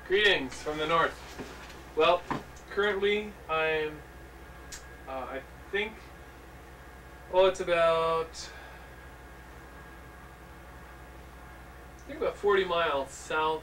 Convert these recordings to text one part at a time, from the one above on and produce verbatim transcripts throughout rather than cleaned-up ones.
Greetings from the north. Well, currently I'm, uh, I think, well, it's about, I think about forty miles southeast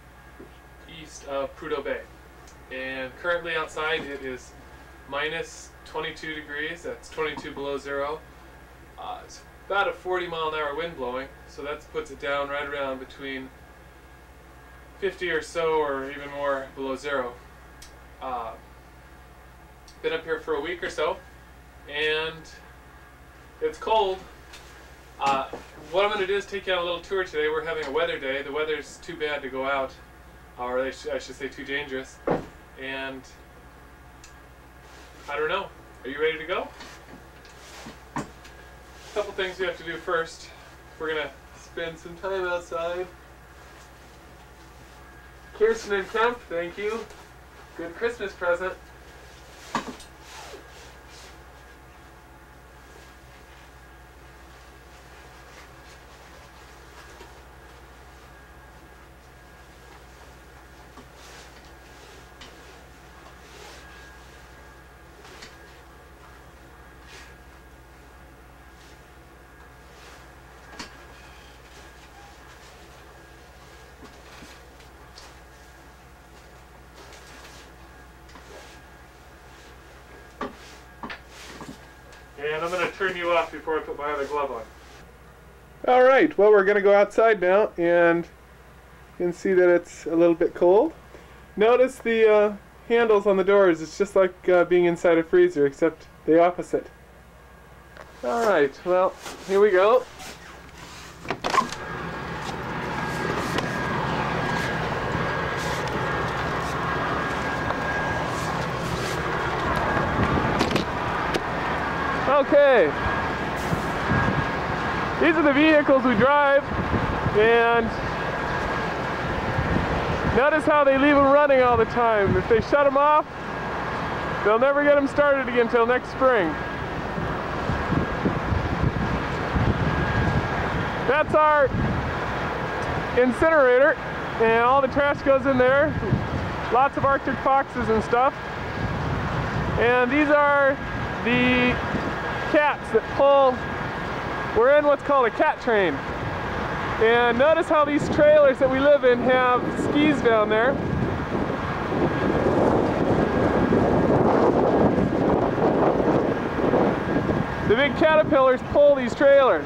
of Prudhoe Bay. And currently outside it is minus twenty-two degrees, that's twenty-two below zero. Uh, it's about a forty mile an hour wind blowing, so that puts it down right around between fifty or so, or even more below zero. Uh, been up here for a week or so, and it's cold. Uh, what I'm going to do is take you on a little tour today. We're having a weather day. The weather's too bad to go out, or I, sh I should say too dangerous. And I don't know. Are you ready to go? A couple things we have to do first. We're going to spend some time outside. Kirsten and Kemp, thank you. Good Christmas present. And I'm going to turn you off before I put my other glove on. Alright, well, we're going to go outside now, and you can see that it's a little bit cold. Notice the uh, handles on the doors. It's just like uh, being inside a freezer, except the opposite. Alright, well, here we go. Okay, these are the vehicles we drive, and notice how they leave them running all the time. If they shut them off, they'll never get them started again until next spring. That's our incinerator, and all the trash goes in there. Lots of Arctic foxes and stuff. And these are the cats that pull. We're in what's called a cat train. And notice how these trailers that we live in have skis down there. The big caterpillars pull these trailers.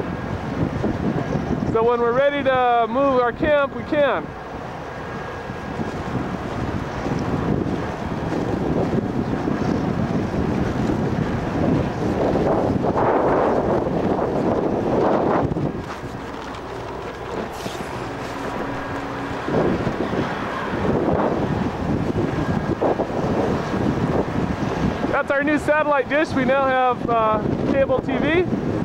So when we're ready to move our camp, we can. That's our new satellite dish. We now have uh, cable T V.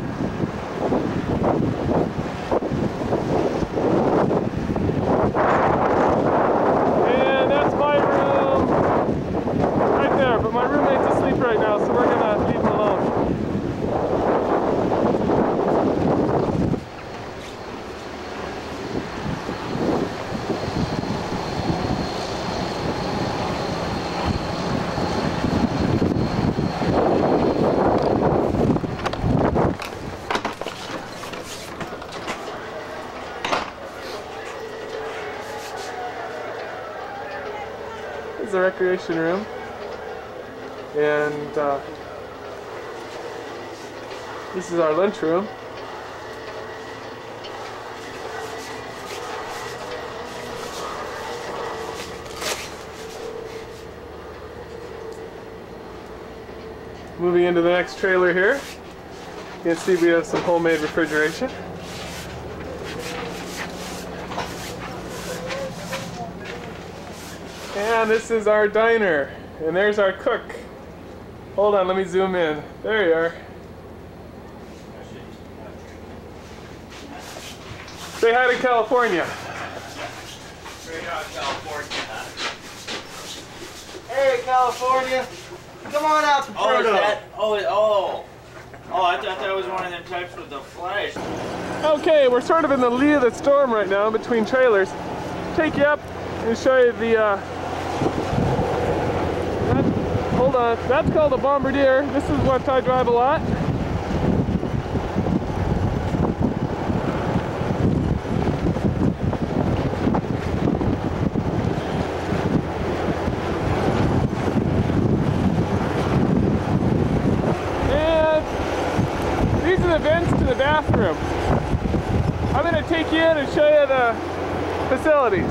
And that's my room right there. But my roommate's asleep right now, so we're gonna leave him alone. This is the recreation room, and uh, this is our lunch room. Moving into the next trailer here, you can see we have some homemade refrigeration. And this is our diner, and there's our cook. Hold on, let me zoom in. There you are. Say hi to California. Straight out of California. Hey, California. Come on out to Prudhoe. Oh, is that? Oh, it, oh. Oh, I thought that was one of them types with the flash. Okay, we're sort of in the lee of the storm right now, between trailers. Take you up Let me show you the, uh, that, hold on, that's called a Bombardier. This is what I drive a lot. And these are the vents to the bathroom. I'm going to take you in and show you the facilities.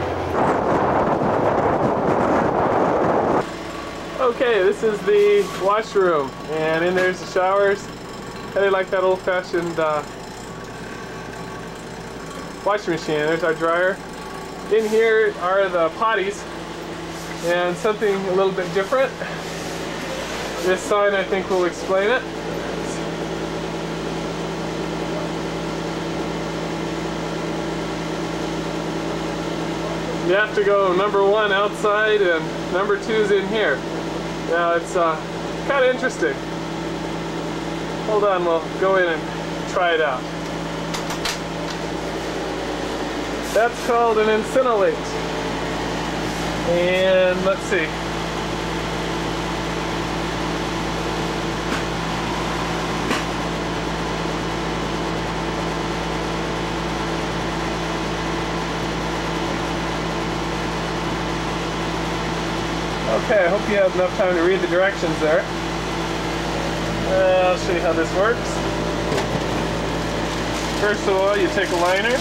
Okay, this is the washroom, and in there's the showers. Kind of like that old-fashioned uh, washing machine. There's our dryer. In here are the potties, and something a little bit different. This sign, I think, will explain it. You have to go number one outside and number two's in here. Now it's uh, kind of interesting. Hold on, we'll go in and try it out. That's called an Incinolate. And let's see. Okay, I hope you have enough time to read the directions there. Uh, I'll show you how this works. First of all, you take a liner.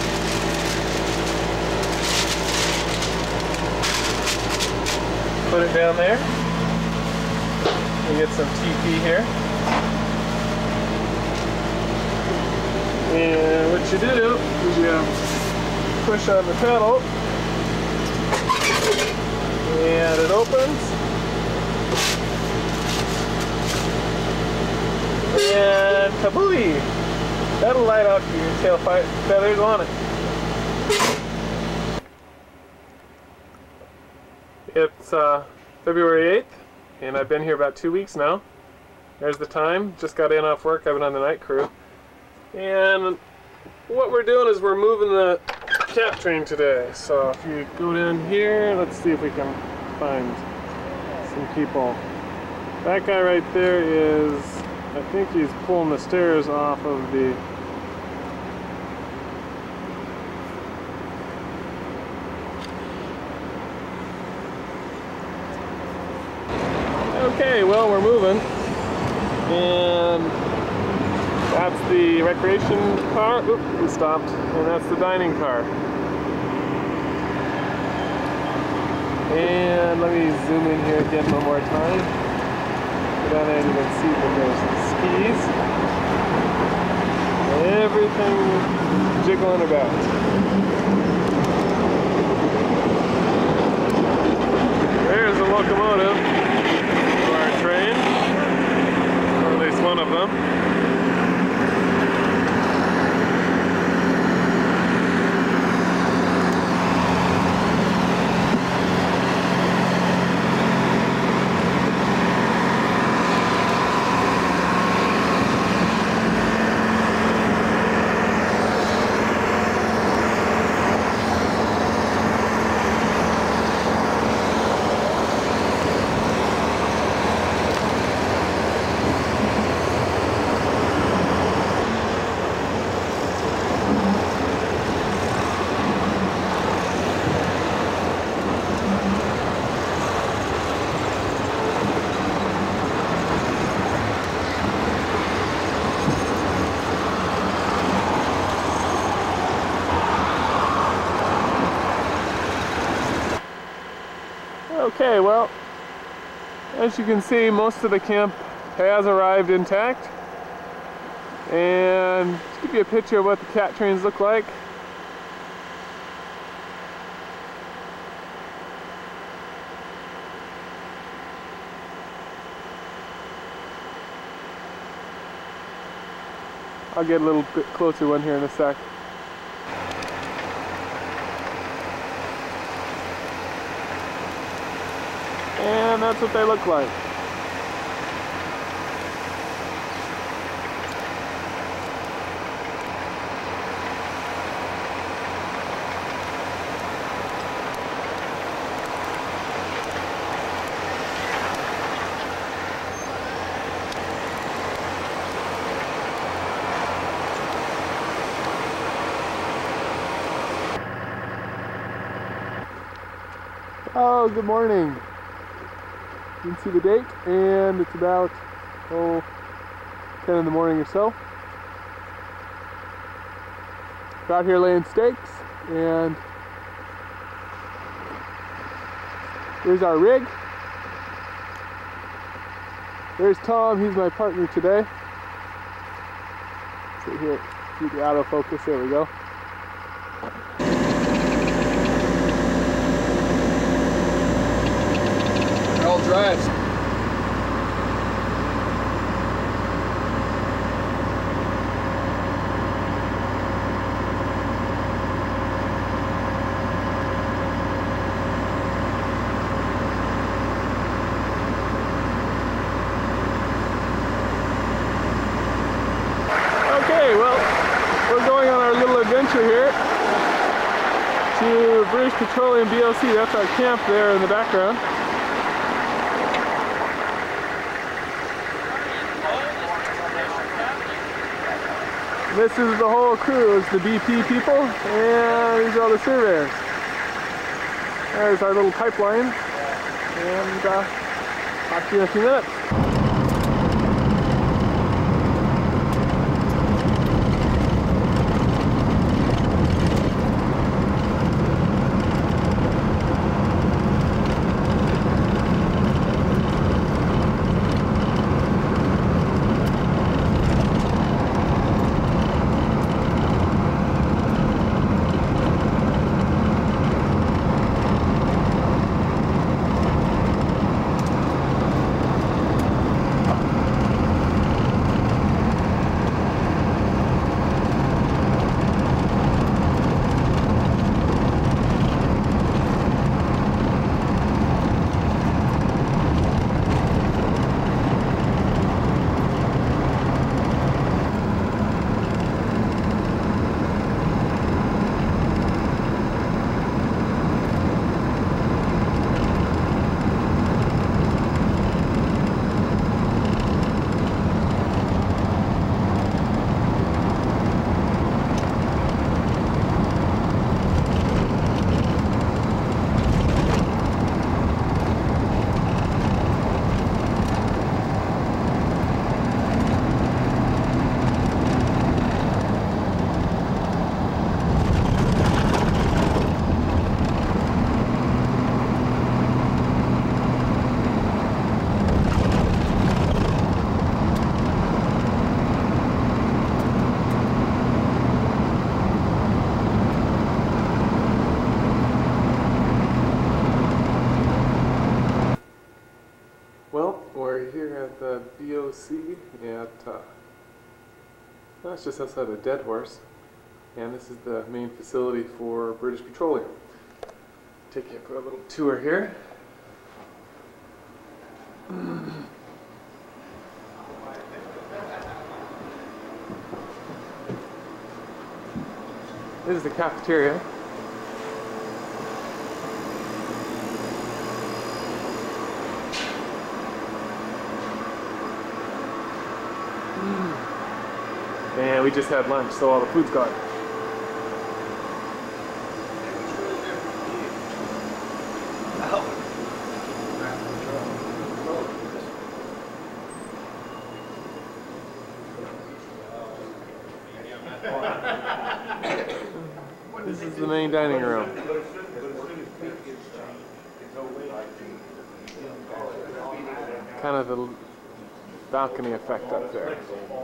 Put it down there. You get some T P here. And what you do is you push on the pedal. And it opens. And kabooey! That'll light up your tailpipe feathers on it. It's uh, February eighth, and I've been here about two weeks now. There's the time. Just got in off work. I've been on the night crew. And what we're doing is we're moving the cat train today. So if you go down here, let's see if we can find some people. That guy right there is, I think he's pulling the stairs off of the Okay, well, we're moving, and that's the recreation car. Oop, we stopped. And that's the dining car. And let me zoom in here again one more time. Go down there and you can see that there's skis. Everything jiggling about. There's the locomotive for our train, or at least one of them. Okay, well, as you can see, most of the camp has arrived intact. And to give you a picture of what the cat trains look like. I'll get a little bit closer one here in a sec. And that's what they look like. Oh, good morning. You can see the date, and it's about, oh, ten in the morning or so. We're out here laying stakes, and here's our rig. There's Tom, he's my partner today. So here, keep the autofocus, there we go. All drives. Okay, well, we're going on our little adventure here to British Petroleum B O C. That's our camp there in the background. This is the whole crew. It's the B P people, and these are all the surveyors. There's our little pipeline, and uh, talk to you in a few minutes. Well, we're here at the B O C at, uh, that's just outside of Deadhorse, and this is the main facility for British Petroleum. Take you for a little tour here. This is the cafeteria. And we just had lunch, so all the food's gone. This is the main dining room. Kind of the balcony effect up there.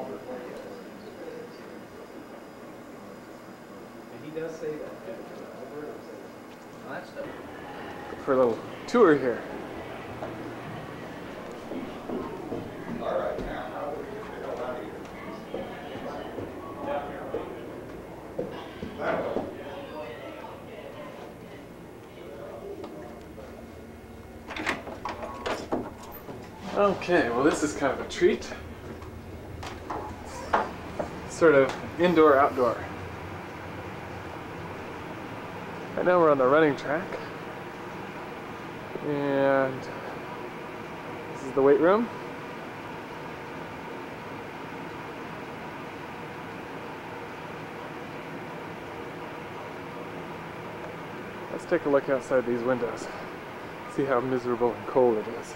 He does say that. Oh, that's dope. For a little tour here. All right, now. Okay, well this is kind of a treat. Sort of indoor outdoor. Right now we're on the running track, and this is the weight room. Let's take a look outside these windows. see how miserable and cold it is.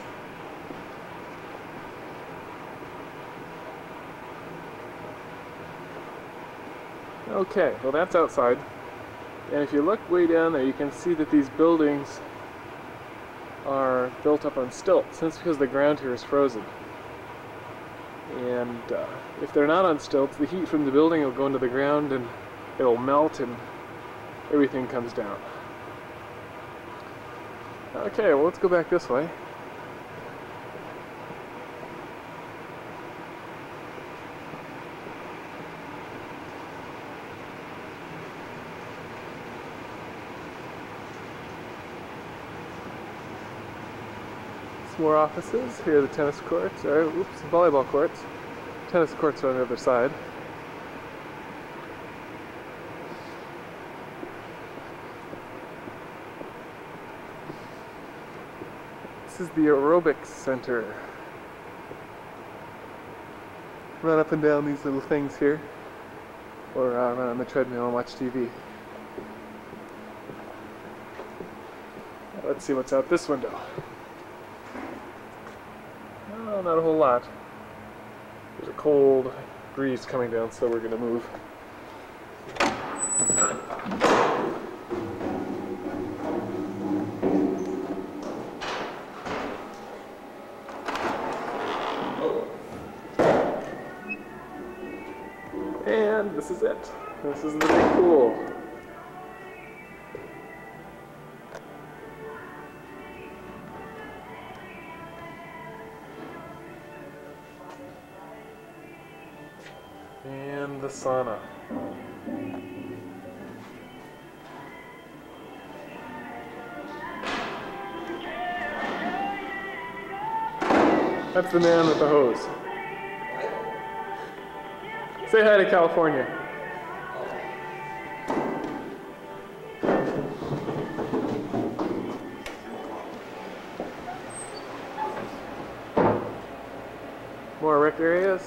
Okay, well that's outside. And if you look way down there, you can see that these buildings are built up on stilts. That's because the ground here is frozen. And uh, if they're not on stilts, the heat from the building will go into the ground and it'll melt and everything comes down. Okay, well let's go back this way. More offices. Here are the tennis courts, or oops, volleyball courts. Tennis courts are on the other side. This is the aerobics center. Run up and down these little things here, or uh, run on the treadmill and watch T V. Let's see what's out this window. Oh, not a whole lot. There's a cold breeze coming down, so we're going to move. And this is it. This is the big pool. And the sauna. That's the man with the hose. Say hi to California. More rec areas.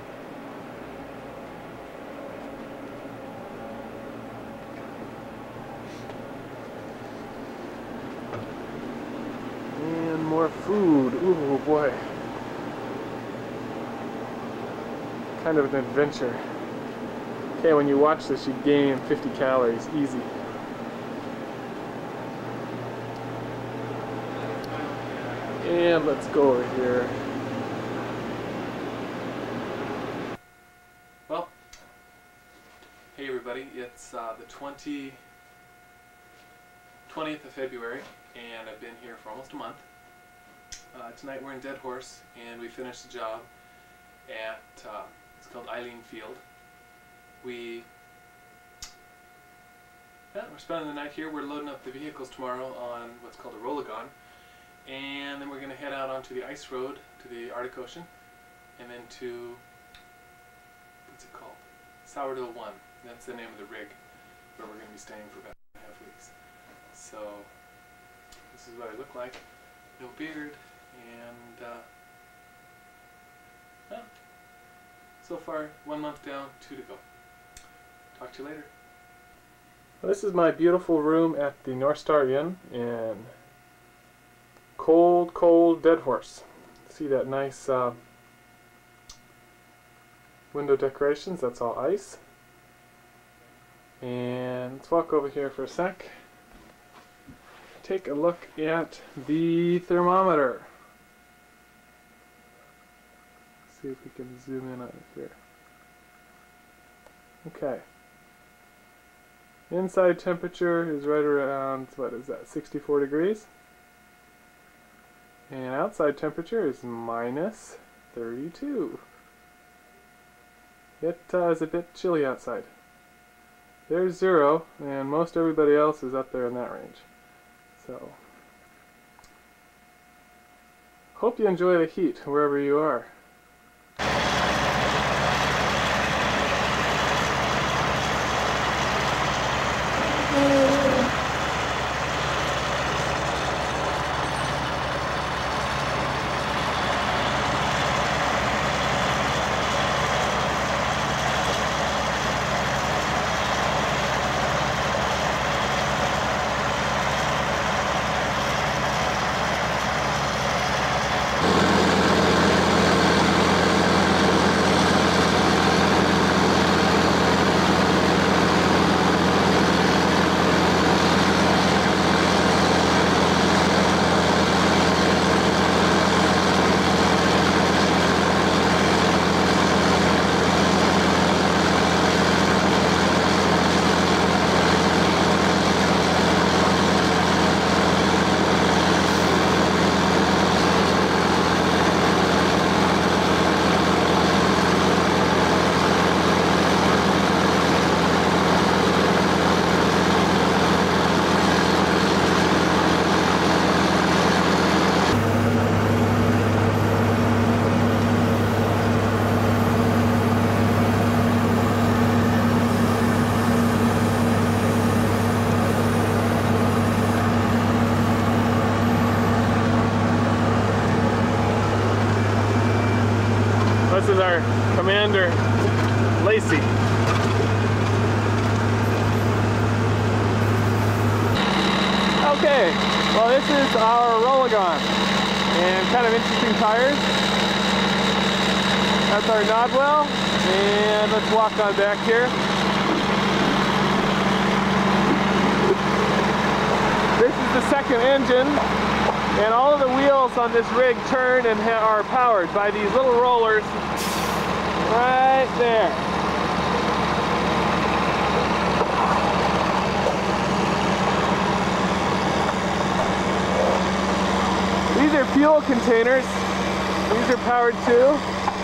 More food. Ooh boy. Kind of an adventure. Okay, when you watch this, you gain fifty calories easy. And let's go over here. Well, hey everybody, it's uh, the twentieth of February, and I've been here for almost a month. Uh, tonight we're in Dead Horse, and we finished the job at, uh, it's called Eileen Field. We, yeah, we're spending the night here. We're loading up the vehicles tomorrow on what's called a Rollagon, and then we're going to head out onto the ice road to the Arctic Ocean, and then to, what's it called? Sourdough One. That's the name of the rig where we're going to be staying for about two and a half weeks. So, this is what I look like. No beard. And uh, yeah. So far, one month down, two to go. Talk to you later. Well, this is my beautiful room at the North Star Inn in cold, cold Dead Horse. See that nice uh, window decorations? That's all ice. And let's walk over here for a sec. Take a look at the thermometer. See if we can zoom in on it here. Okay. Inside temperature is right around, what is that, sixty-four degrees. And outside temperature is minus thirty-two. It uh, is a bit chilly outside. There's zero, and most everybody else is up there in that range. So, hope you enjoy the heat wherever you are. this is our commander, Lacey. Okay, well this is our Rollagon, and kind of interesting tires. That's our Nodwell, and let's walk on back here. This is the second engine, and all of the wheels on this rig turn and are powered by these little rollers right there. These are fuel containers. These are powered too.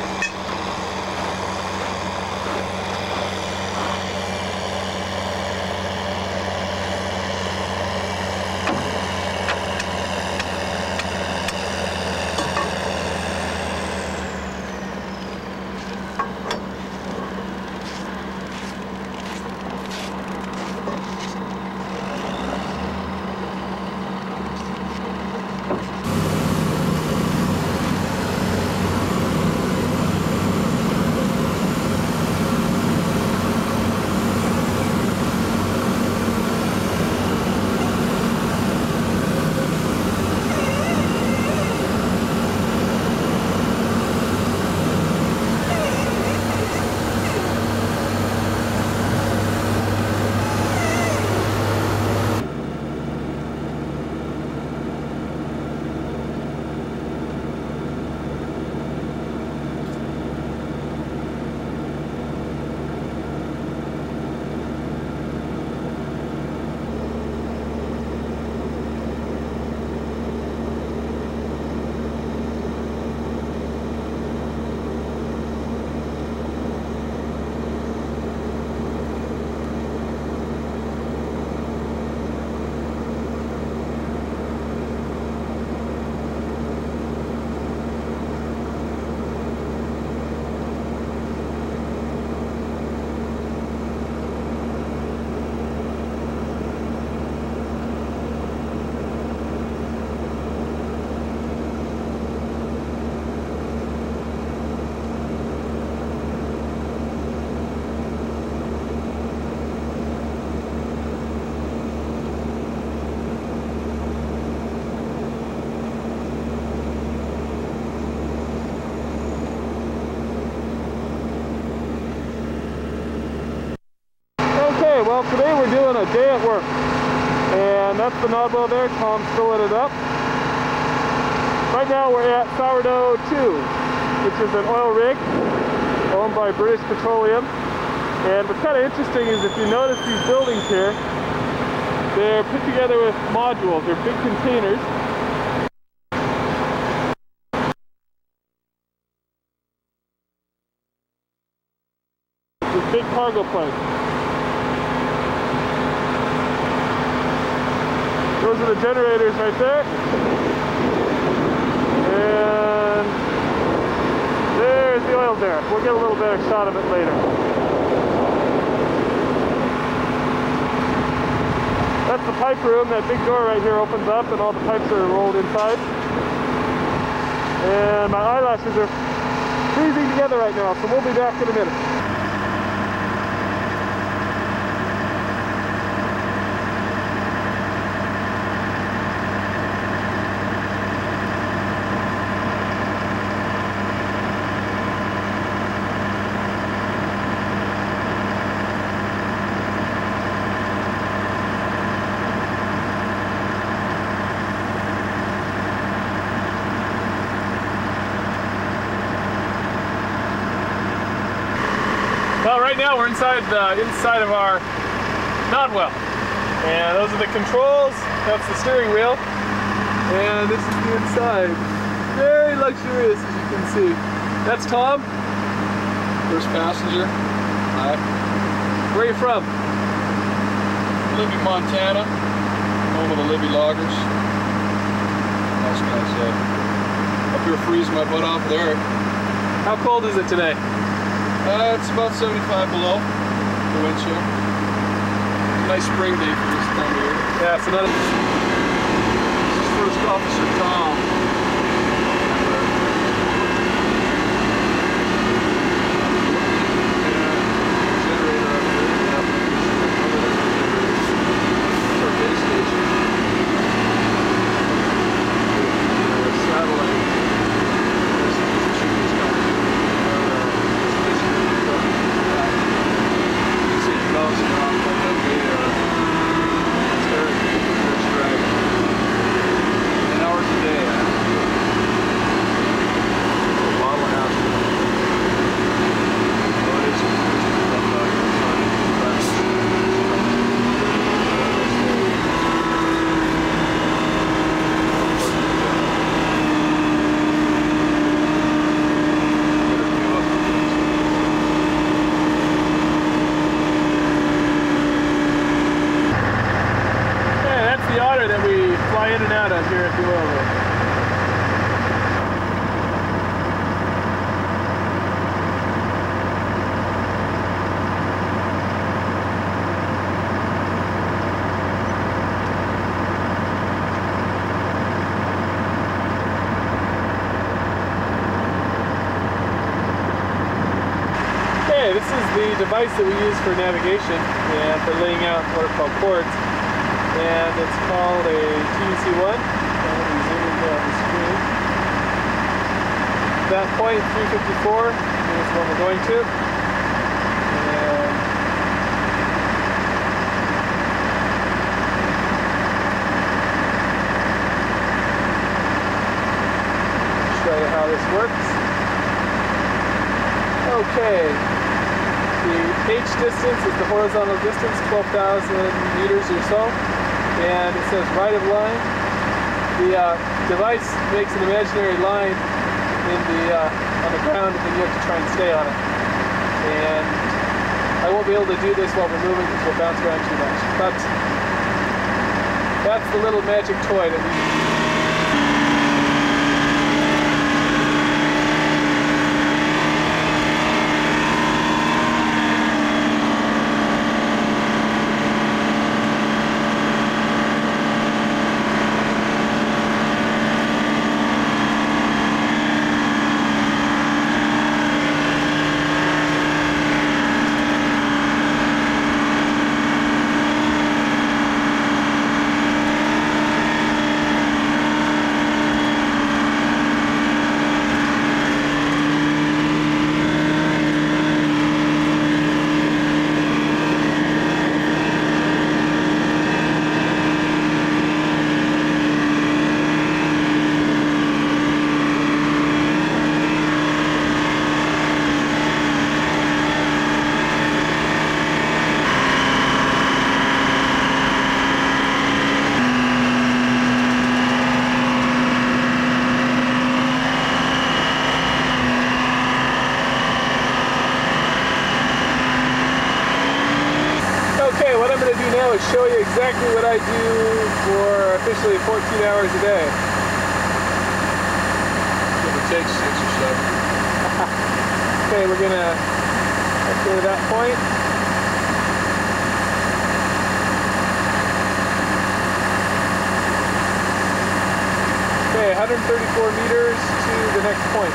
Well, today we're doing a day at work, and that's the Nodwell there. Tom's filling it up. Right now we're at Sourdough two, which is an oil rig owned by British Petroleum. And what's kind of interesting is if you notice these buildings here, they're put together with modules. They're big containers. This big cargo plane. Those are the generators right there. And there's the oil derrick. We'll get a little better shot of it later. That's the pipe room. That big door right here opens up and all the pipes are rolled inside. And my eyelashes are freezing together right now, so we'll be back in a minute. Well, right now we're inside the inside of our Nodwell, and those are the controls. That's the steering wheel, and this is the inside. Very luxurious, as you can see. That's Tom. First passenger. Hi. Where are you from? Libby, Montana. Home of the Libby Loggers. What else can I say? Up here freezing my butt off there. How cold is it today? Uh, it's about seventy-five below the wind chill. It's a nice spring day for this time of year. Yeah, so that is... This is First Officer Tom. check the oil loop. Okay, this is the device that we use for navigation and for laying out what are called chords. And it's called a T U C one. And we zoom in there on the screen. That point, three fifty-four, is what we're going to. And show you how this works. Okay. The H distance is the horizontal distance, twelve thousand meters or so, and it says right of line. The uh, device makes an imaginary line in the uh, on the ground, and then you have to try and stay on it. And I won't be able to do this while we're moving because we'll bounce around too much. But that's the little magic toy that we show you exactly what I do for officially fourteen hours a day. Give or take six or seven. Okay, we're gonna go to that point. Okay, one hundred thirty-four meters to the next point.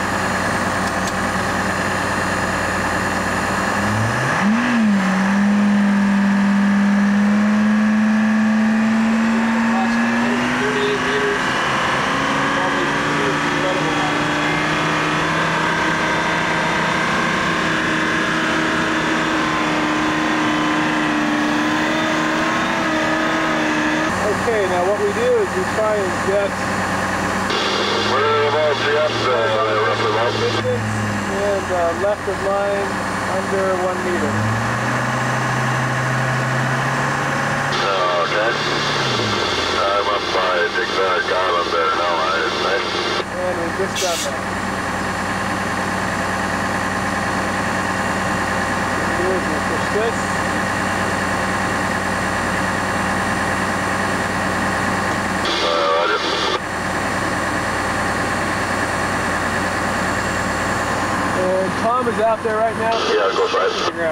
We try and get distance and uh, left of line under one meter. Okay. I'm up by Dick Bennett Island there now, isn't it? And we just got that. Here's we push this. Tom is out there right now. Yeah, go for it.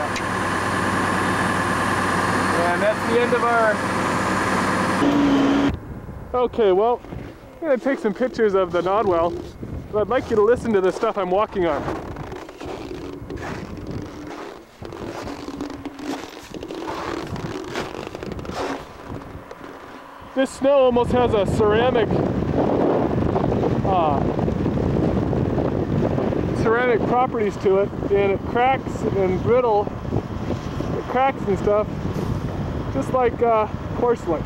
And that's the end of our... Okay, well, I'm going to take some pictures of the Nodwell, but I'd like you to listen to the stuff I'm walking on. This snow almost has a ceramic uh, ceramic properties to it, and it cracks and brittle, it cracks and stuff, just like uh, porcelain.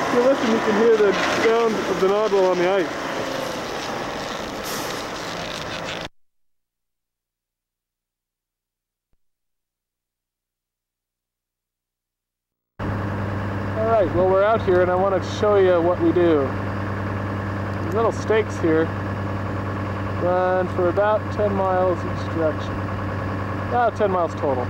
If you listen, you can hear the sound of the nozzle on the ice. Alright, well we're out here and I want to show you what we do. These little stakes here run for about ten miles each direction. About ten miles total.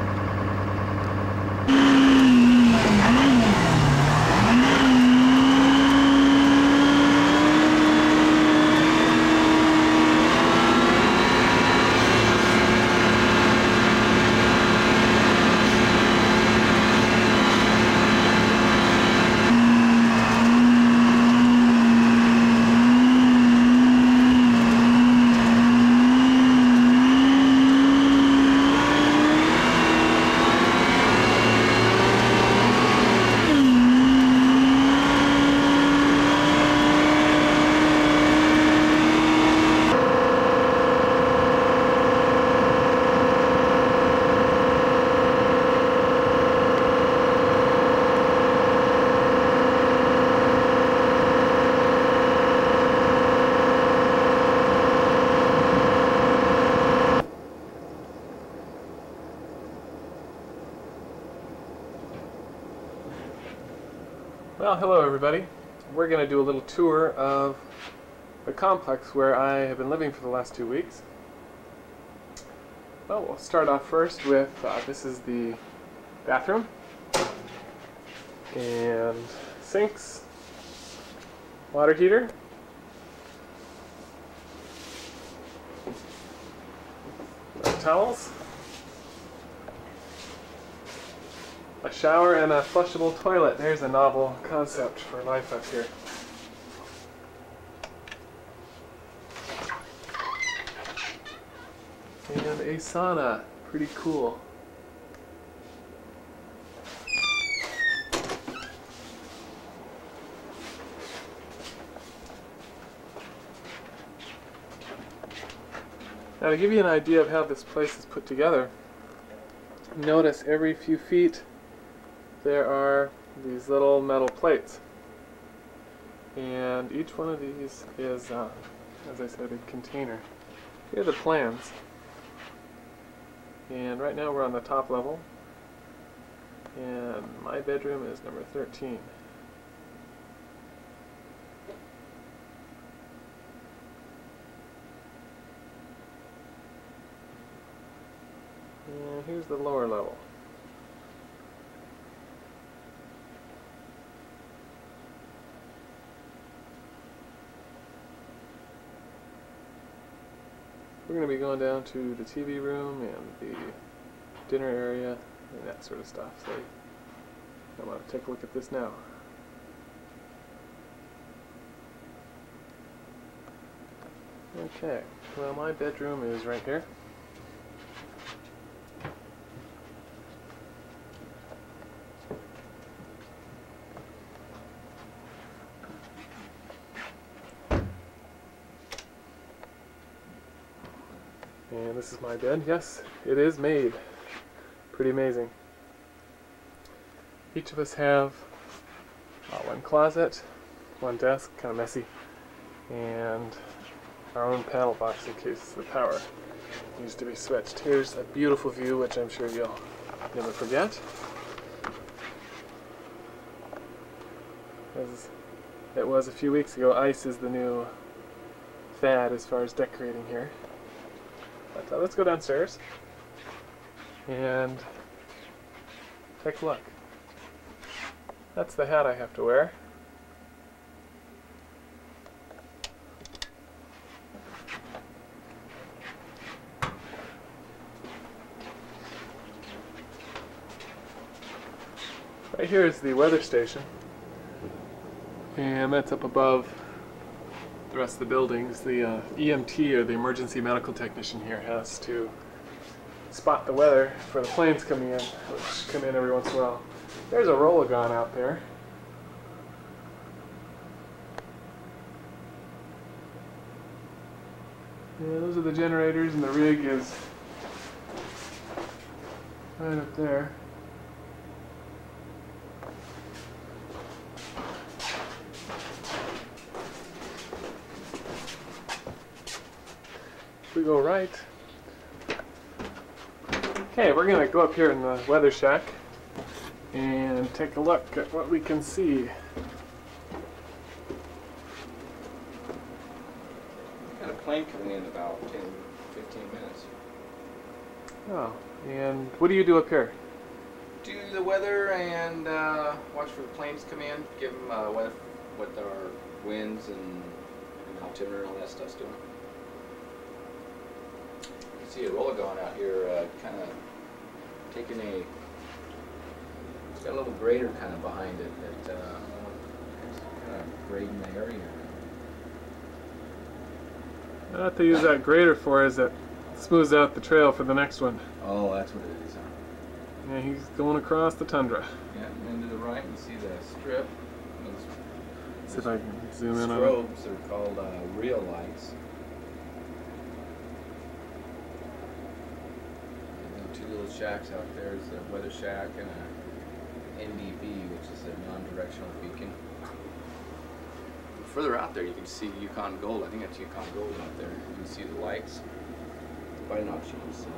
Well, hello everybody. We're going to do a little tour of the complex where I have been living for the last two weeks. Well, we'll start off first with, uh, this is the bathroom, and sinks, water heater, towels, a shower, and a flushable toilet. There's a novel concept for life up here. And a sauna. Pretty cool. Now to give you an idea of how this place is put together, notice every few feet there are these little metal plates, and each one of these is, uh, as I said, a container. Here are the plans, and right now we're on the top level, and my bedroom is number thirteen. And here's the lower level. We're going to be going down to the T V room and the dinner area and that sort of stuff. So I want to take a look at this now. Okay, well my bedroom is right here. And this is my bed. Yes, it is made. Pretty amazing. Each of us have uh, one closet, one desk, kind of messy, and our own panel box in case the power needs to be switched. Here's a beautiful view, which I'm sure you'll never forget. As it was a few weeks ago, ice is the new fad as far as decorating here. But uh, let's go downstairs and take a look. That's the hat I have to wear. Right here is the weather station, and that's up above the rest of the buildings. The uh, E M T, or the emergency medical technician here, has to spot the weather for the planes coming in, which come in every once in a while. There's a Rollagon out there. Yeah, those are the generators, and the rig is right up there. we go right. Okay, we're gonna go up here in the weather shack and take a look at what we can see. Got a plane coming in about ten, fifteen minutes. Oh, and what do you do up here? Do the weather and uh, watch for the planes come in. Give them uh, what what our winds and, and altimeter and all that stuff's doing. You can see a roller going out here, uh, kind of taking a. It's got a little grader kind of behind it that uh, it's kind of grading the area. What they use that grader for is it smooths out the trail for the next one. Oh, that's what it is, huh? Yeah, he's going across the tundra. Yeah, and then to the right you see the strip. Let's see if I can zoom in on it. Strobes are called uh, real lights. And then two little shacks out there is a weather shack and a N D B, which is a non-directional beacon. Further out there you can see Yukon Gold. I think that's Yukon Gold out there. You can see the lights. Binocs you can see.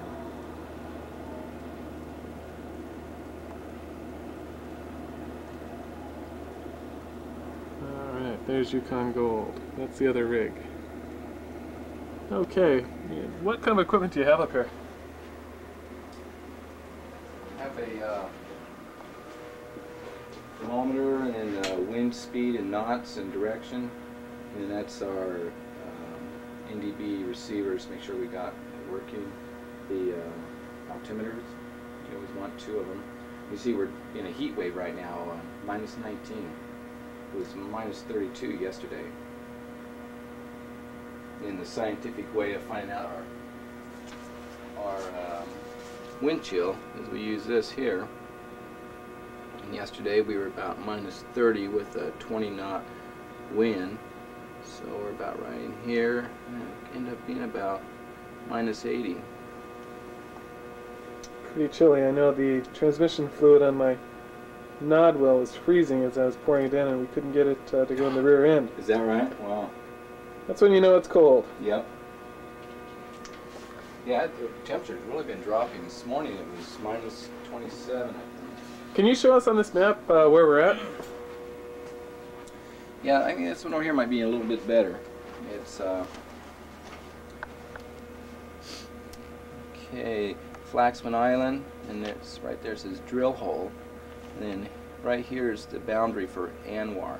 Alright, there's Yukon Gold. That's the other rig. Okay, what kind of equipment do you have up here? I have a uh, thermometer and uh, wind speed and knots and direction, and that's our um, N D B receivers. Make sure we got it working. The uh, altimeters, you always want two of them. You see we're in a heat wave right now, uh, minus nineteen. It was minus thirty-two yesterday. In the scientific way of finding out our our um, wind chill is we use this here. And yesterday we were about minus thirty with a twenty knot wind. So we're about right in here, and it ended up being about minus eighty. Pretty chilly. I know the transmission fluid on my nod well was freezing as I was pouring it in, and we couldn't get it uh, to go in the rear end. Is that right? Wow. That's when you know it's cold. Yep. Yeah, the temperature's really been dropping. This morning it was minus twenty-seven, I think. Can you show us on this map uh, where we're at? Yeah, I mean this one over here might be a little bit better. It's uh okay, Flaxman Island, and it's right there. It says drill hole, and then right here is the boundary for Anwar.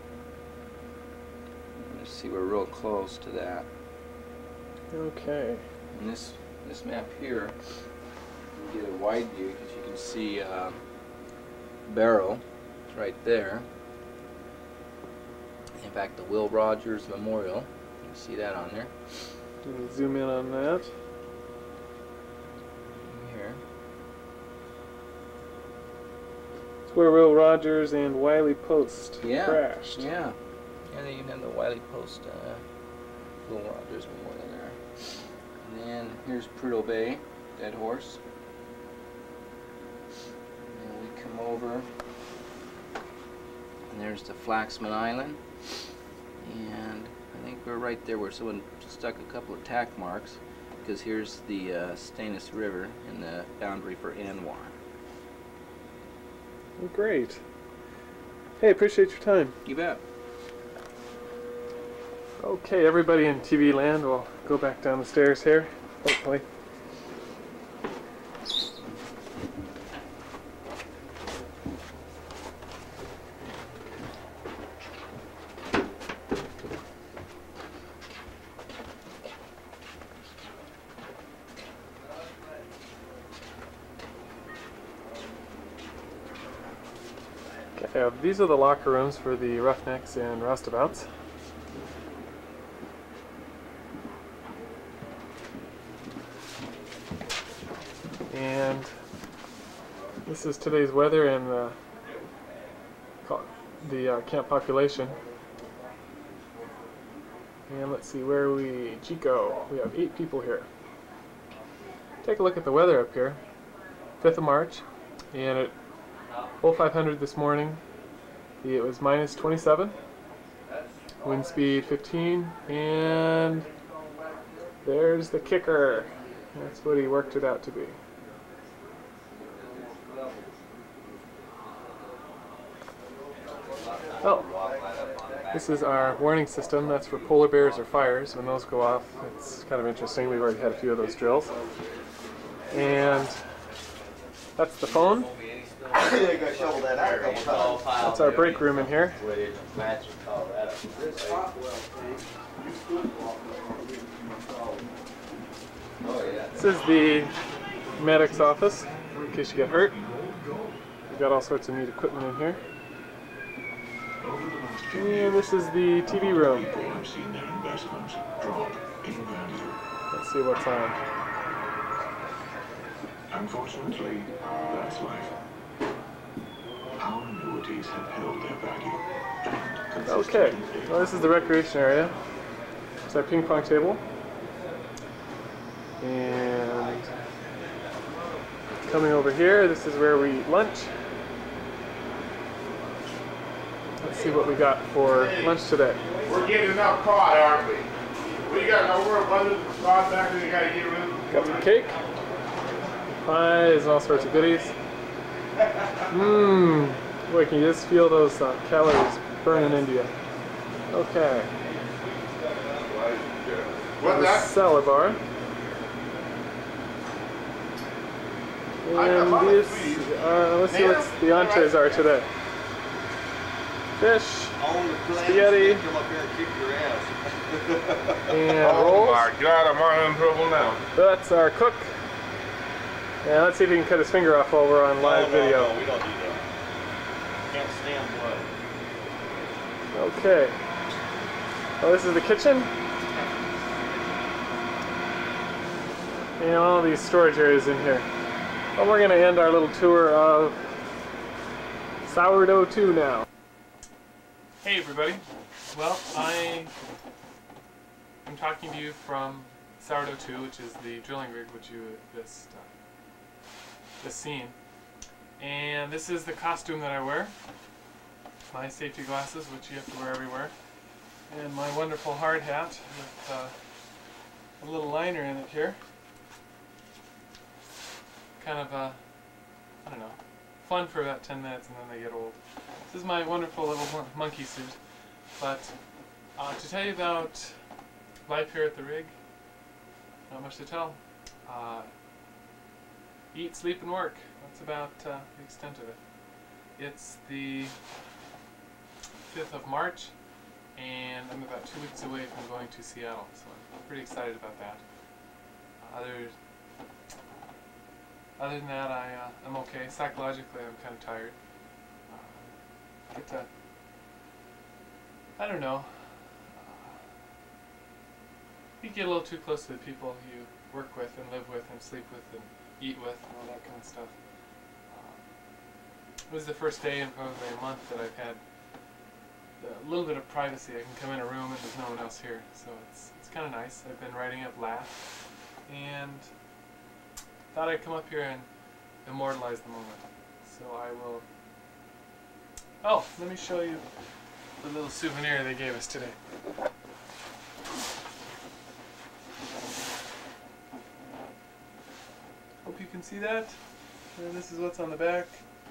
Let's see, we're real close to that. Okay. And this this map here, you get a wide view because you can see uh, Barrow right there. In fact, the Will Rogers Memorial. You can see that on there. Let me zoom in on that. Here. It's where Will Rogers and Wiley Post Yeah. crashed. Yeah. And then you have the Wiley Post uh, Will Rogers Memorial there. And then here's Prudhoe Bay, Dead Horse. And then we come over, and there's the Flaxman Island. And I think we're right there where someone stuck a couple of tack marks, because here's the uh, Stainis River and the boundary for Anwar. Oh, great. Hey, appreciate your time. You bet. Okay, everybody in T V land will go back down the stairs here, hopefully. Okay, uh, these are the locker rooms for the Roughnecks and Roustabouts. And this is today's weather and the, the uh, camp population. And let's see, where are we? Chico. We have eight people here. Take a look at the weather up here. fifth of March, and at oh five hundred this morning, it was minus twenty-seven. Wind speed fifteen, and There's the kicker. That's what he worked it out to be. Oh, this is our warning system. That's for polar bears or fires. When those go off, it's kind of interesting. We've already had a few of those drills. And that's the phone. That's our break room in here. This is the medic's office, in case you get hurt. We've got all sorts of neat equipment in here. And this is the T V room. Let's see what's on. Unfortunately, that's life. Our annuities have held their value. Okay, well, this is the recreation area. It's our ping pong table. And coming over here, this is where we eat lunch. Let's see what we got for lunch today. We're getting enough caught, aren't we? We got over abundance of caught back there, you gotta get rid of. Got some cake, pies, and all sorts of goodies. Mmm, boy, can you just feel those uh, calories burning into you. Okay. What's The that? salad bar. And these, uh, let's see what the entrees are today. Fish, spaghetti, and Oh rolls. my God, I'm in trouble now. That's our cook. And let's see if he can cut his finger off while we're on live no, no, video. No, we don't do that. Can't stand blood. Okay. Well, this is the kitchen. And all these storage areas in here. Well, we're going to end our little tour of Sourdough two now. Hey everybody. Well, I am talking to you from Sourdough two, which is the drilling rig which you this uh, this scene. And this is the costume that I wear. My safety glasses, which you have to wear everywhere. And my wonderful hard hat with uh, a little liner in it here. Kind of, uh, I don't know, fun for about ten minutes and then they get old. This is my wonderful little mon monkey suit. But uh, to tell you about life here at the rig, not much to tell. Uh, eat, sleep, and work. That's about uh, the extent of it. It's the fifth of March, and I'm about two weeks away from going to Seattle, so I'm pretty excited about that. Uh, other, other than that, I, uh, I'm okay. Psychologically, I'm kind of tired. Uh, get to, I don't know. Uh, you get a little too close to the people you work with and live with and sleep with and eat with and all that kind of stuff. Uh, it was the first day in probably a month that I've had a little bit of privacy. I can come in a room and there's no one else here, so it's it's kind of nice. I've been writing up Laugh, and thought I'd come up here and immortalize the moment. So I will. Oh, let me show you the little souvenir they gave us today. Hope you can see that. And this is what's on the back.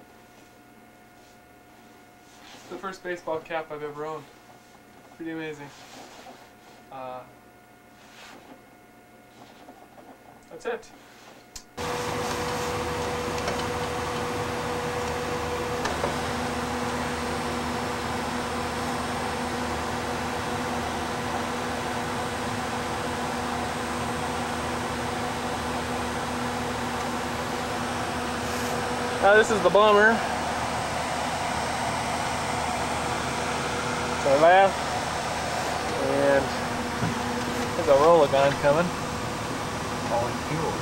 It's the first baseball cap I've ever owned. Pretty amazing. Uh, that's it. Uh, this is the bomber. It's our Laugh. And there's a roll of gun coming. Hauling fuel.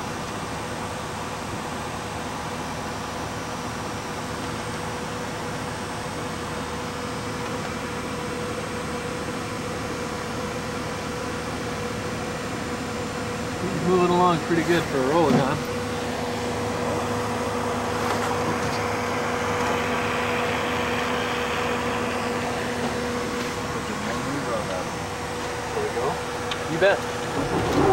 He's moving along pretty good for a roll of gun. You bet.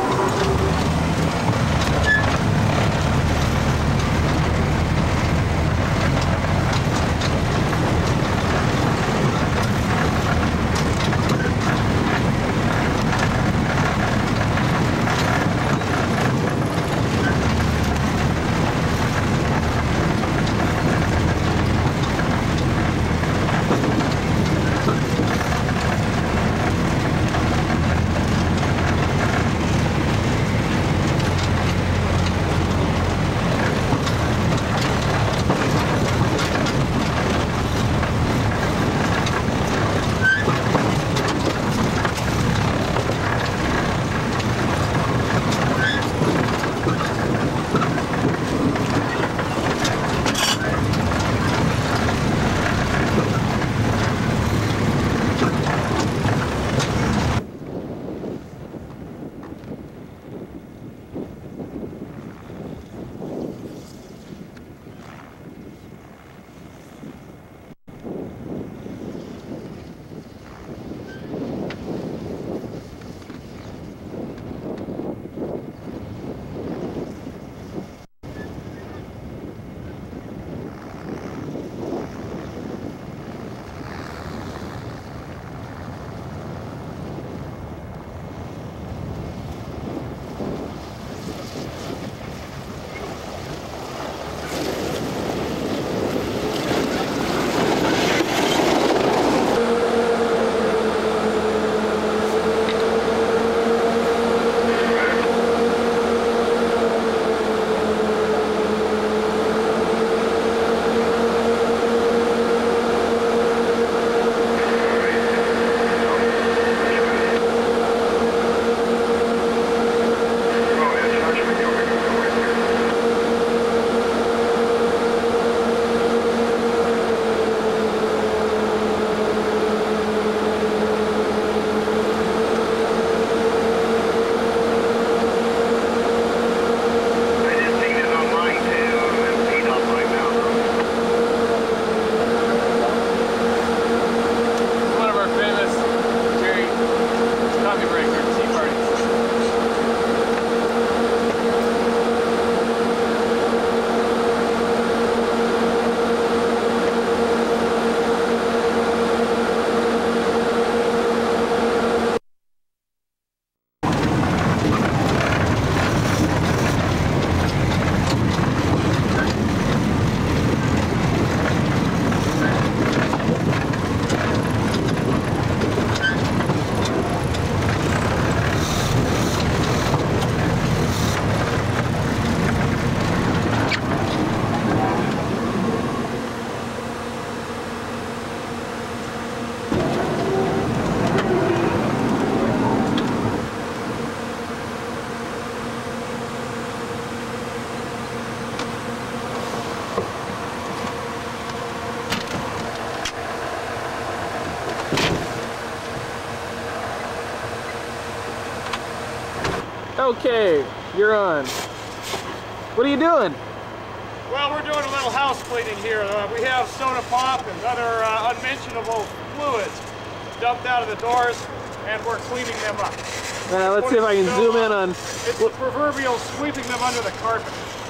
Okay, you're on. What are you doing? Well, we're doing a little house cleaning here. Uh, we have soda pop and other uh, unmentionable fluids dumped out of the doors, and we're cleaning them up. Uh, let's see if I can zoom in on... It's the proverbial sweeping them under the carpet.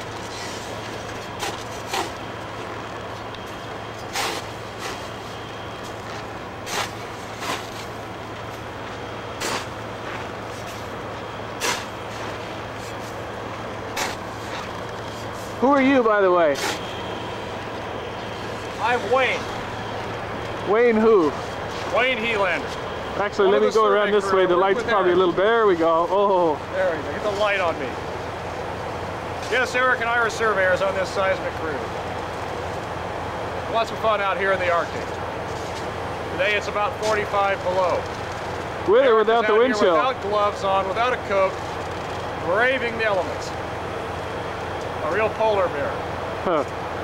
Who are you, by the way? I'm Wayne. Wayne who? Wayne Helander. Actually, One let of me the go survey around this crew. way. The Work light's with probably a Eric. little... There we go. Oh. There we go. Get the light on me. Yes, Eric and I are surveyors on this seismic crew. Lots of fun out here in the Arctic. Today it's about forty-five below. With or Eric without is the out wind here chill? Without gloves on, without a coat, braving the elements. A real polar bear. Huh.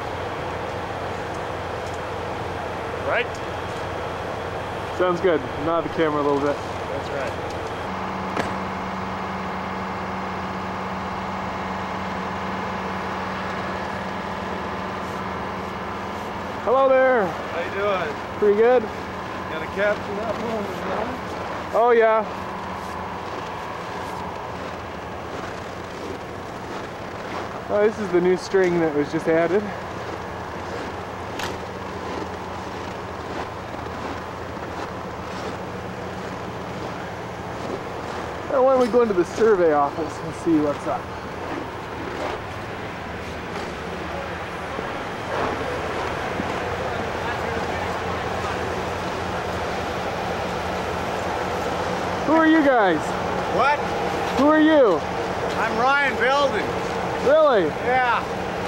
Right? Sounds good. Nod the camera a little bit. That's right. Hello there. How you doing? Pretty good? Gonna capture that moment, man? Oh, yeah. Oh, this is the new string that was just added. Now, why don't we go into the survey office and see what's up? Who are you guys? What? Who are you? I'm Ryan Belden. Really? Yeah.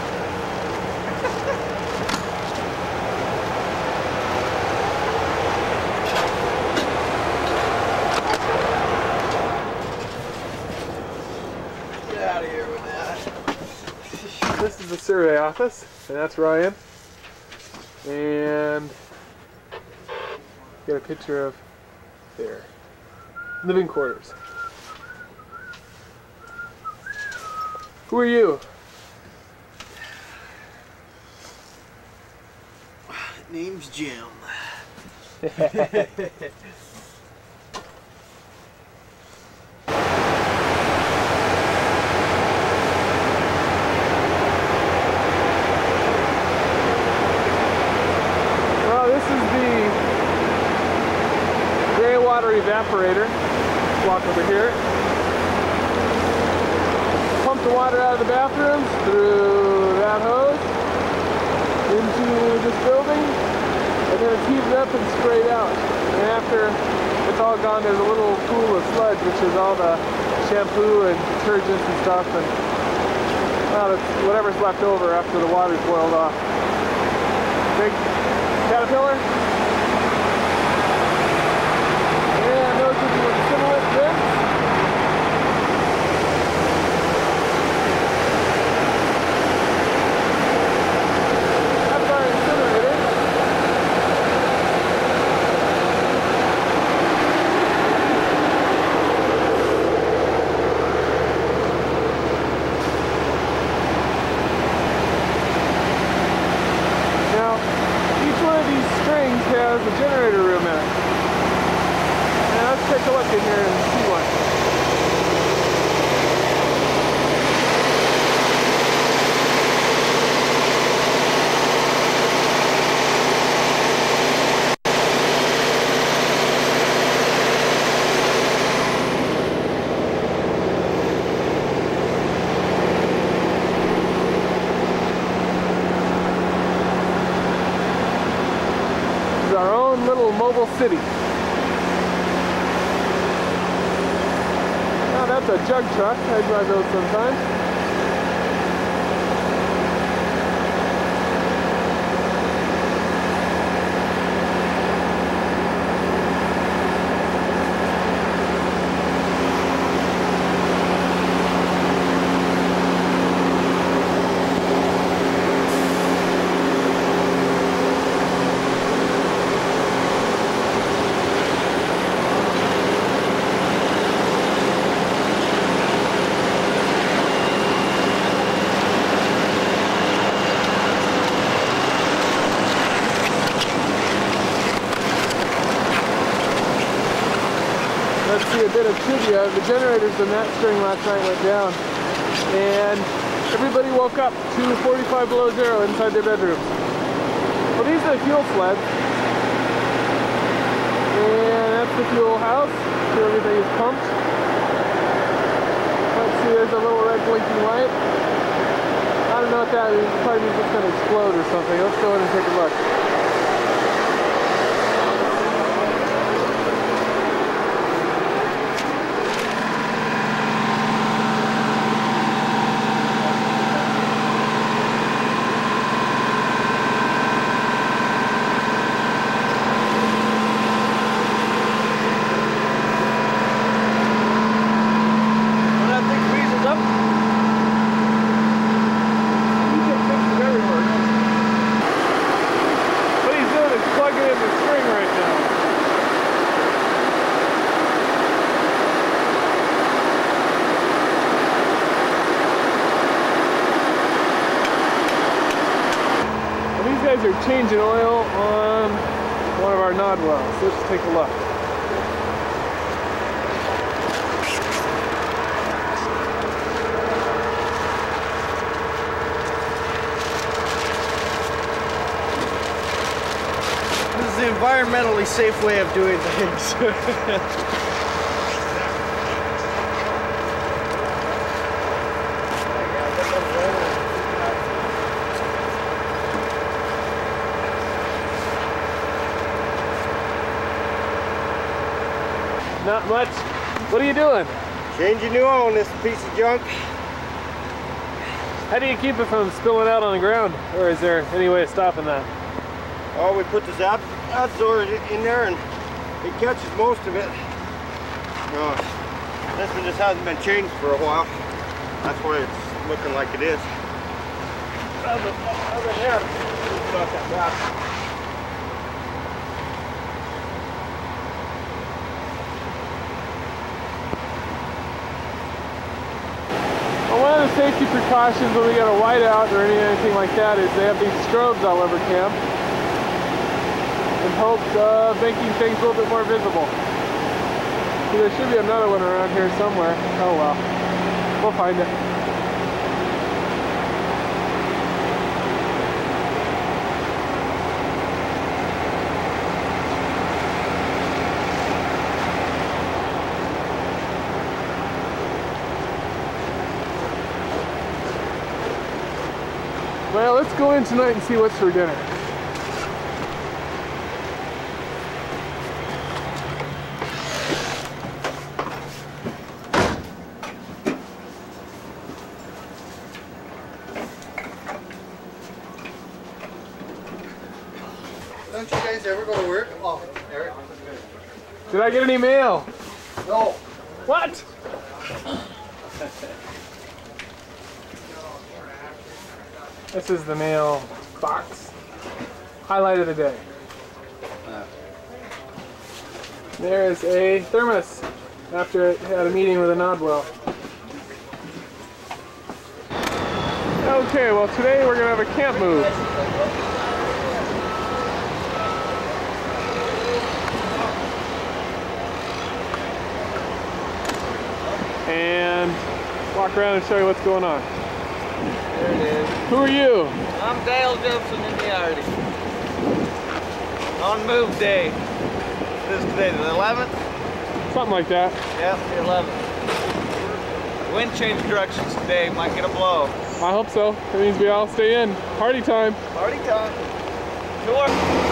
Get out of here with that. This is the survey office, and that's Ryan. And got a picture of there. Living quarters. Who are you? Name's Jim. Well, this is the gray water evaporator. Let's walk over here. Pump the water out of the bathrooms through that hose into this building, and then it's heated up and sprayed out. And after it's all gone, there's a little pool of sludge, which is all the shampoo and detergents and stuff, and well, it's whatever's left over after the water's boiled off. Big Caterpillar. And those are the Similant bins. That's our incinerator. Now, each one of these strings has a generator room in it. Now let's take a look in here and see one. This is our own little mobile city. Now that's a jug truck. I drive those sometimes. let's see a bit of trivia. The generators in that string last night went down, and everybody woke up to forty-five below zero inside their bedrooms. Well, these are the fuel sleds, and that's the fuel house. So everything is pumped. Let's see, there's a little red blinking light. I don't know what that is. It probably means it's going to explode or something. Let's go in and take a look. Are changing oil on one of our Nod wells. Let's take a look. This is the environmentally safe way of doing things. Not much. What are you doing? Changing new oil on this piece of junk. How do you keep it from spilling out on the ground? Or is there any way of stopping that? Oh, we put this ab absorber in there and it catches most of it. Uh, this one just hasn't been changed for a while. That's why it's looking like it is. Other, other there, it's not that bad. One of the safety precautions when we got a whiteout or anything like that is they have these strobes all over camp in hopes of making things a little bit more visible. So there should be another one around here somewhere. Oh well, we'll find it. Well, let's go in tonight and see what's for dinner. Don't you guys ever go to work? Oh, Eric. Did I get any mail? No. What? This is the mail box. Highlight of the day. There's a thermos after it had a meeting with a Nodwell. Okay, well today we're going to have a camp move. And walk around and show you what's going on. There it is. Who are you? I'm Dale Joseph in the Arctic. On move day. This is today, the eleventh? Something like that. Yep, the eleventh. Wind change directions today, might get a blow. I hope so. That means we all stay in. Party time. Party time. Sure.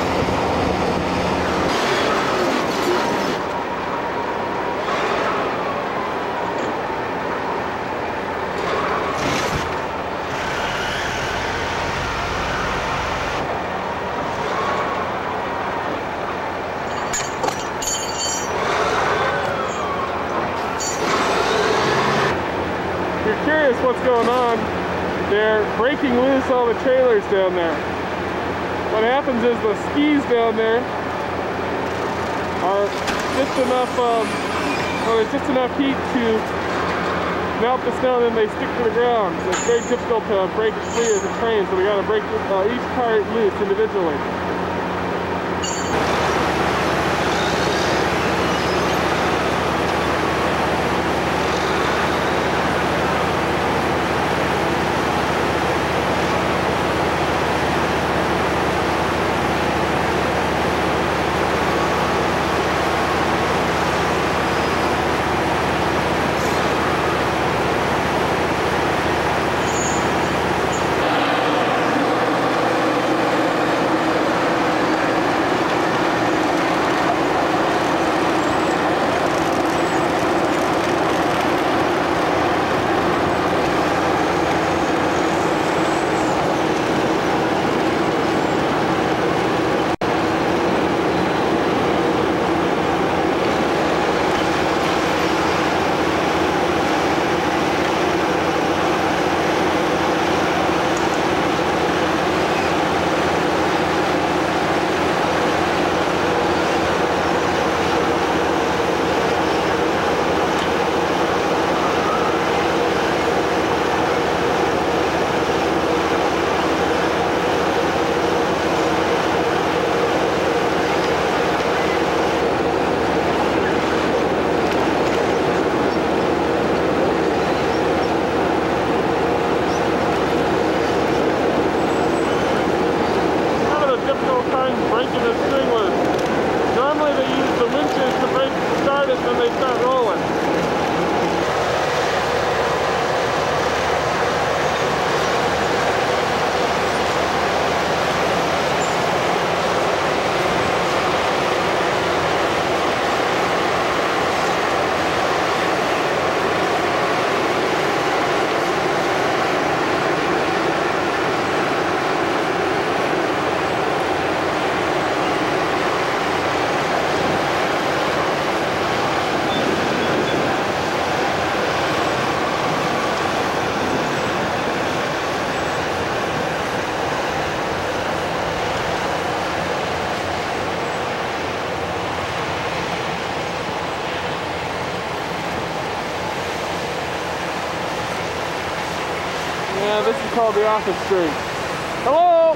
What's going on? They're breaking loose all the trailers down there. What happens is the skis down there are just enough, um, well, there's just enough heat to melt the snow and then they stick to the ground. So it's very difficult to break it free as a train, so we got to break uh, each part loose individually. they start rolling. Yeah, this is called the office street. Hello?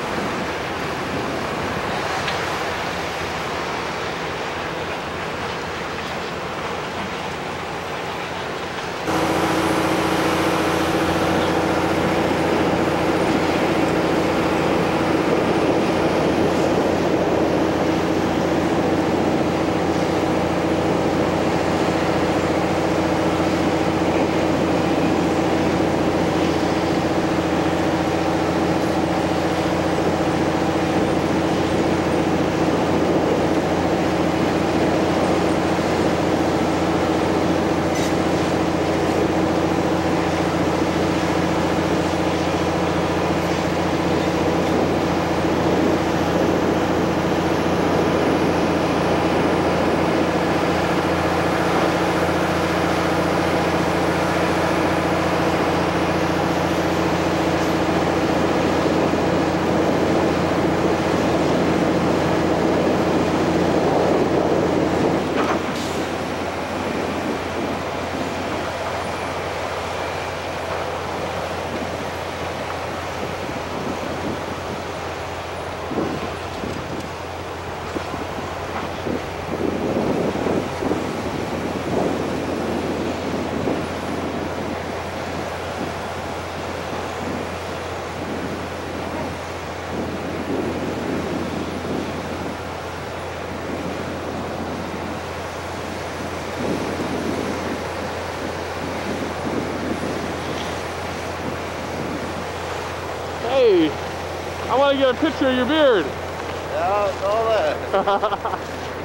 Hey, I want to get a picture of your beard. Yeah, all that.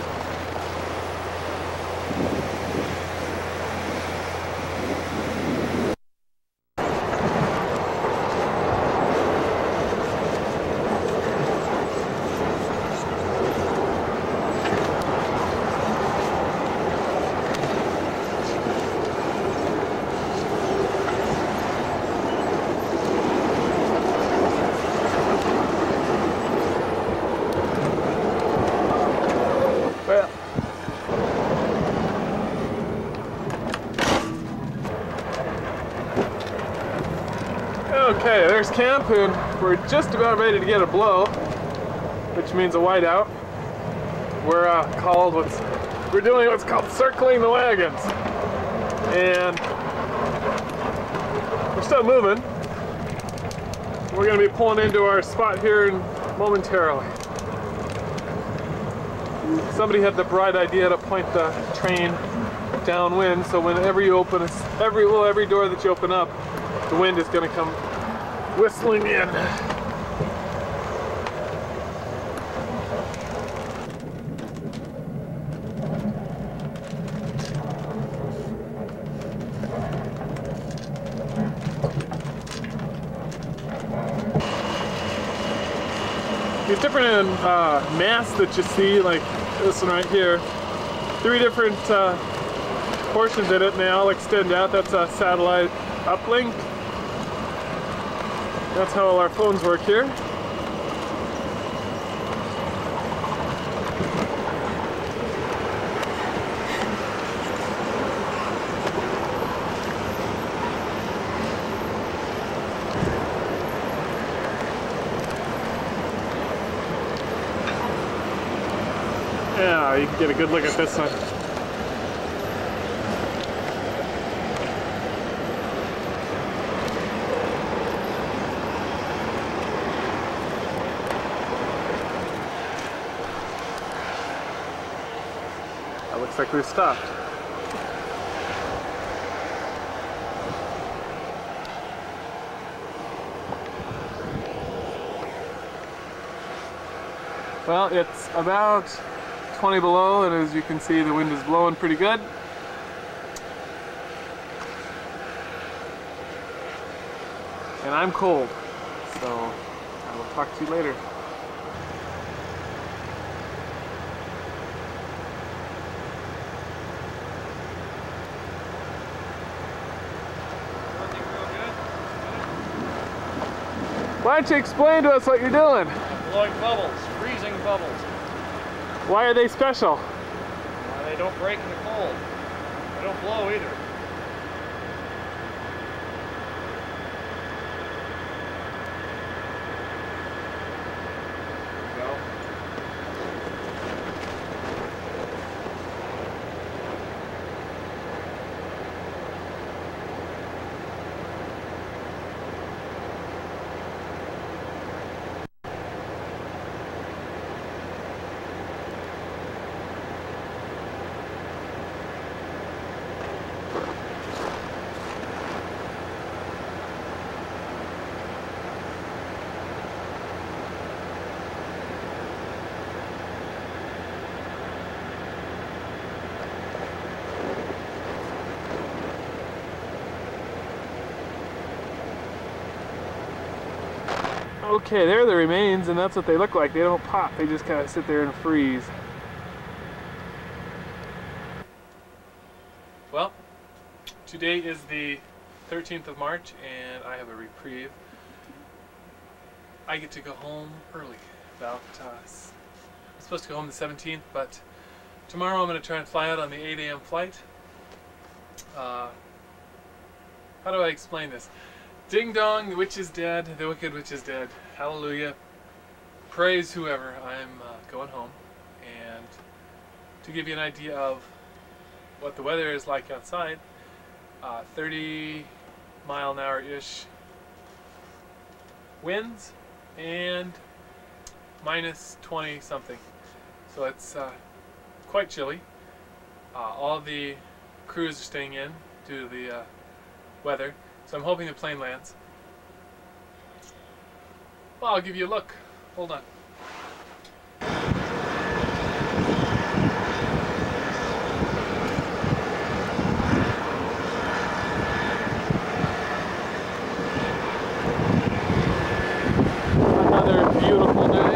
Okay, there's camp, and we're just about ready to get a blow, which means a whiteout. We're uh, called what's we're doing what's called circling the wagons, and we're still moving. We're going to be pulling into our spot here in momentarily. Somebody had the bright idea to point the train downwind, so whenever you open a, every well every door that you open up, the wind is going to come whistling in. These different uh, masts that you see, like this one right here, three different uh, portions in it, and they all extend out. That's a satellite uplink. That's how all our phones work here. Yeah, you can get a good look at this one. Looks like we've stopped. Well, it's about twenty below, and as you can see, the wind is blowing pretty good. And I'm cold, so I will talk to you later. Why don't you explain to us what you're doing? I'm blowing bubbles, freezing bubbles. Why are they special? Uh, they don't break in the cold. They don't blow either. There you go. Okay, there are the remains, and that's what they look like. They don't pop, they just kind of sit there and freeze. Well, today is the thirteenth of March, and I have a reprieve. I get to go home early. About, uh, I'm supposed to go home the seventeenth, but tomorrow I'm going to try and fly out on the eight A M flight. Uh, how do I explain this? Ding dong, the witch is dead, the wicked witch is dead. Hallelujah. Praise whoever. I'm uh, going home. And to give you an idea of what the weather is like outside, uh, thirty mile an hour-ish winds and minus twenty something. So it's uh, quite chilly. Uh, all the crews are staying in due to the uh, weather. So I'm hoping the plane lands. Well, I'll give you a look. Hold on. Another beautiful day.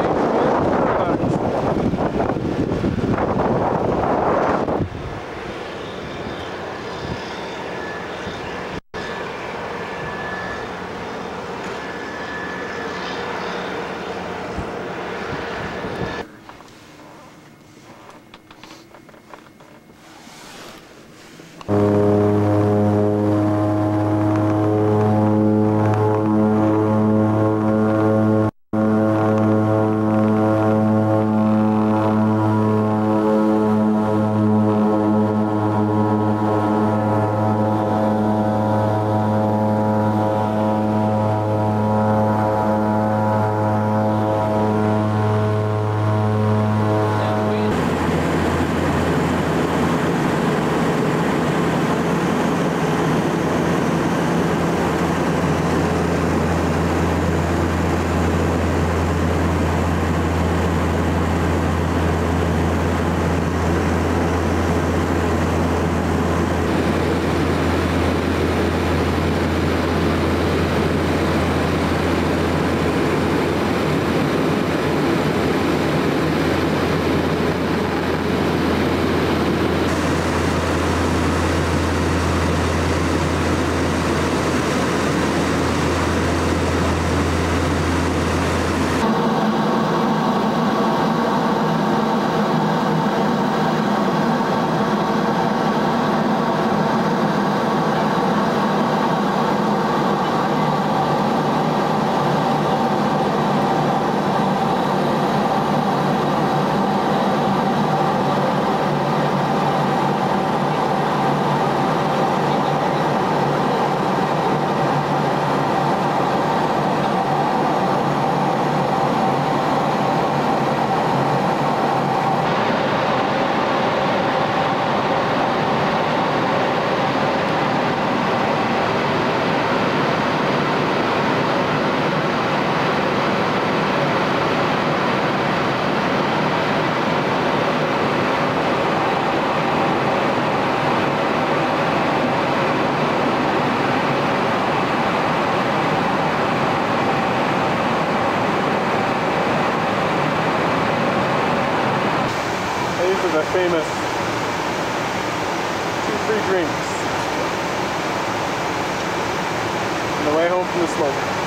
famous two free drinks on the way home from the smoke.